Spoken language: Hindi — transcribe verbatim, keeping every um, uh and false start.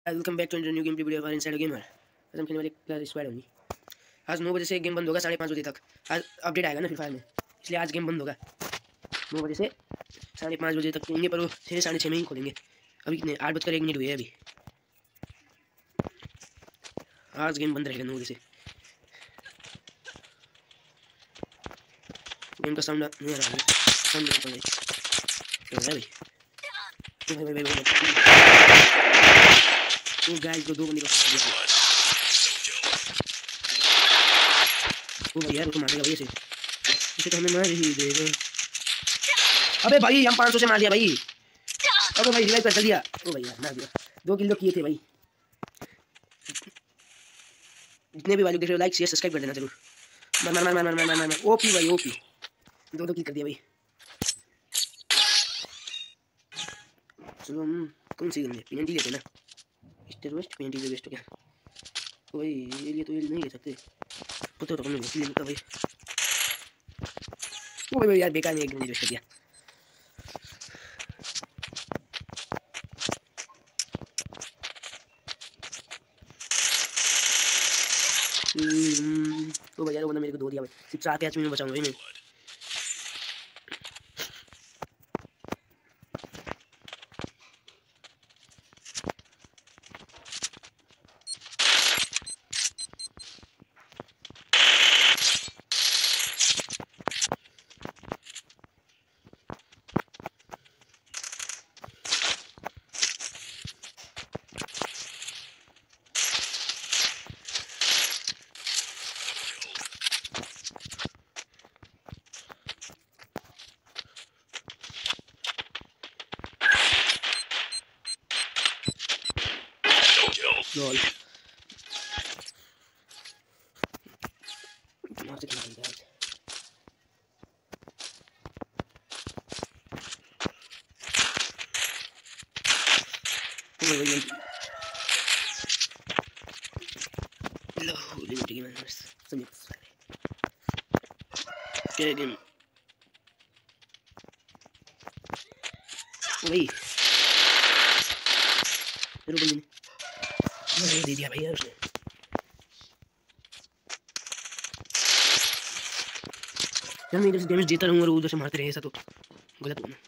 Welcome back to new game play video for inside gamer. आज हम खेलने वाले क्लैश स्क्वाड होगी। आज नौ बजे से गेम बंद होगा, साढ़े पाँच बजे तक। आज अपडेट आएगा ना फ्री फायर में, इसलिए आज गेम बंद होगा। नौ बजे से साढ़े पाँच बजे तक होंगे, पर वो छः साढ़े छः में ही खोलेंगे। अभी कितने आठ बजकर एक मिनट हुए हैं अभी। आज गेम बंद रहेगा नौ बजे से। गेम का साउंड नहीं आ रहा है, साउंड नहीं आ रहा है भाई। भाई भाई भाई गाइस को दो बंदे को ओ भाई यार, वो तो मारेगा भाई, इसे इसे तो हमें मार ही देगा। अबे भाई हम पाँच सौ से मार दिया भाई। अबे भाई रिवाइव कर दिया। ओ भाई यार मार दिया। दो किल तो किए थे भाई। जितने भी भाई देख रहे हो लाइक शेयर सब्सक्राइब कर देना जरूर। मार मार मार मार मार मार मार ओपी भाई ओपी। दो दो किल कर दिया भाई। चलो हम कौन सी लेंगे? पीएनटी लेते ना। स्टेर वेस्ट पीएनटी से वेस्ट हो गया भाई। ये लिए तो ये नहीं ले सकते, पता तो हमने ले लेता भाई। ओ भाई यार बेकार नहीं, एक वेस्ट कर दिया। तो भैया वो मेरे को दो दिया भाई। सिर्फ चार कैच में बचाऊंगा भाई मैं। Lol. Not taking that. Oh my god. No, limit game manners. Some okay again. Wait. रुक बंदी ने दे दिया भाई यार उसने। यार मैं इधर से डैमेज देता रहूँ और उधर से मारते रहे, ऐसा तो गलत होना।